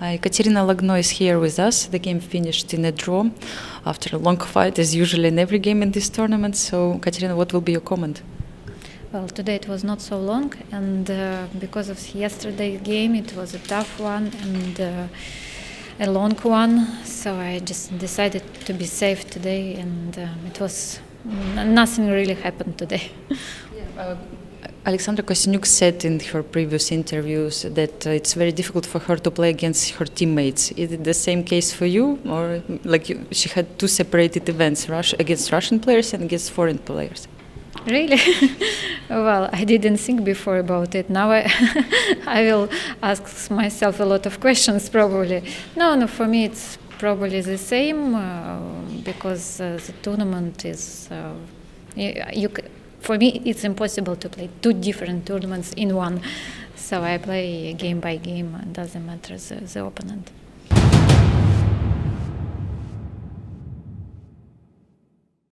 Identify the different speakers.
Speaker 1: Katerina Lagno is here with us. The game finished in a draw after a long fight, as usually in every game in this tournament. So, Katerina, what will be your comment?
Speaker 2: Well, today it was not so long, and because of yesterday's game, it was a tough one and a long one. So I just decided to be safe today, and it was nothing really happened today.
Speaker 1: Alexandra Kosteniuk said in her previous interviews that it's very difficult for her to play against her teammates. Is it the same case for you, or she had two separated events, against Russian players and against foreign players?
Speaker 2: Really? Well, I didn't think before about it. Now I will ask myself a lot of questions probably. No, for me it's probably the same because the tournament is... For me, it's impossible to play two different tournaments in one. So I play game by game, and doesn't matter the opponent.